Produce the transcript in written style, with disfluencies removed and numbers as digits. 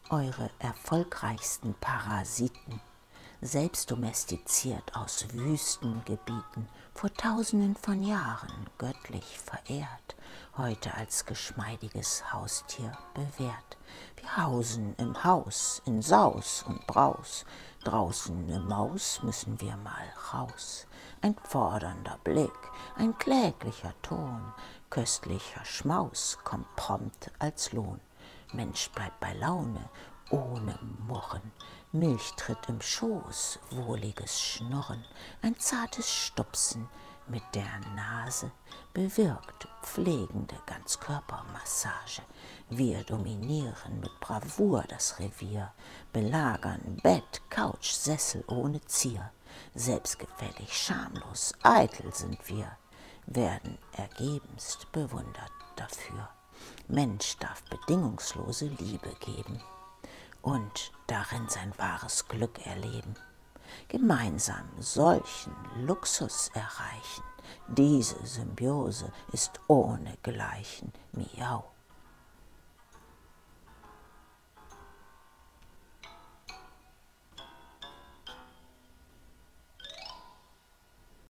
eure erfolgreichsten Parasiten, selbst domestiziert aus Wüstengebieten, vor Tausenden von Jahren göttlich verehrt, heute als geschmeidiges Haustier bewährt. Wir hausen im Haus, in Saus und Braus, draußen ne Maus müssen wir mal raus. Ein fordernder Blick, ein kläglicher Ton, köstlicher Schmaus kommt prompt als Lohn. Mensch bleibt bei Laune, ohne Murren, Milch tritt im Schoß, wohliges Schnurren, ein zartes Stupsen mit der Nase bewirkt pflegende Ganzkörpermassage. Wir dominieren mit Bravour das Revier, belagern Bett, Couch, Sessel ohne Zier. Selbstgefällig, schamlos, eitel sind wir, werden ergebenst bewundert dafür. Mensch darf bedingungslose Liebe geben und darin sein wahres Glück erleben. Gemeinsam solchen Luxus erreichen, diese Symbiose ist ohnegleichen. Miau.